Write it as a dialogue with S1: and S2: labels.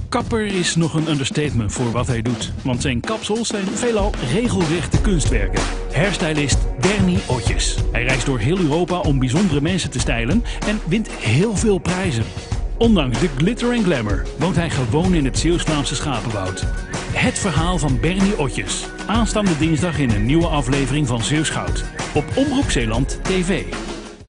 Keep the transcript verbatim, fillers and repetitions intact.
S1: Kapper is nog een understatement voor wat hij doet, want zijn kapsels zijn veelal regelrechte kunstwerken. Hairstylist Bernie Otjes. Hij reist door heel Europa om bijzondere mensen te stylen en wint heel veel prijzen. Ondanks de glitter en glamour woont hij gewoon in het Zeeuws-Vlaamse Schapenwoud. Het verhaal van Bernie Otjes. Aanstaande dinsdag in een nieuwe aflevering van Zeeuws Goud. Op Omroep Zeeland T V.